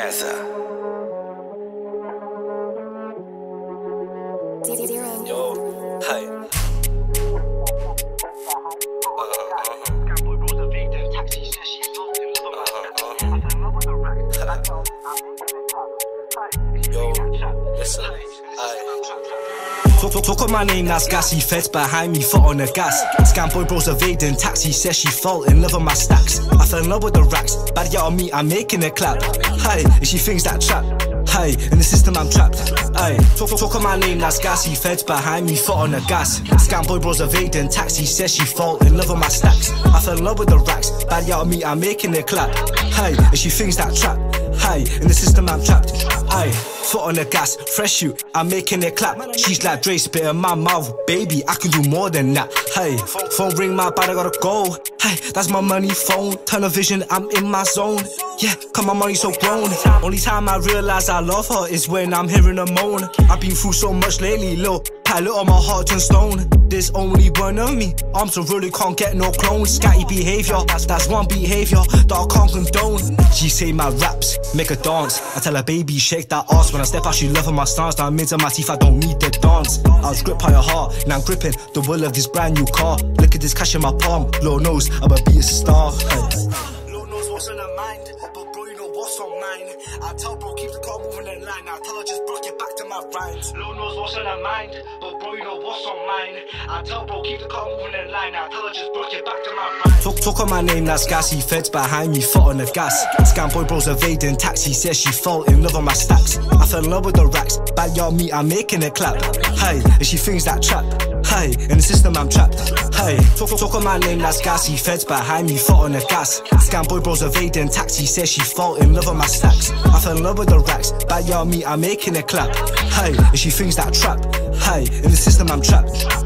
Gaza. Yo, hey. Yo, listen, Talk on my name, that's gassy. Feds behind me, foot on the gas. Scamboy bros evading taxi, says she fall in love with my stacks. I fell in love with the racks, bad yacht on me, I'm making it clap. Hey, and she thinks that trap. Hey, in the system I'm trapped. Hey, talk on my name, that's gassy. Feds behind me, foot on the gas. Scamboy bros evading taxi, says she fall in love with my stacks. I fell in love with the racks, bad yacht on me, I'm making it clap. Hey, and she thinks that trap. Hey, in the system I'm trapped. Hey, foot on the gas, fresh shoot, I'm making it clap. She's like Dre, spit in my mouth, baby, I can do more than that. Hey, phone ring, my bad, I gotta go. Hey, that's my money phone, tunnel vision, I'm in my zone. Yeah, cause my money's so grown. Only time I realize I love her is when I'm hearing her moan. I've been through so much lately, low pilot on my heart turn stone. There's only one of me, arms so really can't get no clones. Scatty behaviour, that's one behaviour that I can't condone. She say my raps make her dance, I tell her baby shake that ass. When I step out she loving my stance, now I'm into my teeth, I don't need the dance. I was gripped by her heart, now I'm gripping the wheel of this brand new car. Look at this cash in my palm, Lord knows I'ma be a star. Lord knows what's on her mind, but bro you know what's on mine. I tell bro keep the car moving in line, I tell her just block it back to my rhymes. Lord knows what's on her mind, but bro you know what's on mine. I tell bro keep the car moving in line, I tell her just block it back to my rhymes. Talk on my name, that's gassy. Feds behind me, foot on the gas. Scamboy bros evading taxi, says she fall in love with my stacks. I fell in love with the racks, bad yacht me, I'm making it clap. Hey, and she thinks that trap. Hey, in the system I'm trapped. Hey, talk on my name, that's gassy. Feds behind me, foot on the gas. Scamboy bros evading taxi, says she fall in love with my stacks. I fell in love with the racks, bad yacht me, I'm making it clap. Hey, and she thinks that trap. Hey, in the system I'm trapped.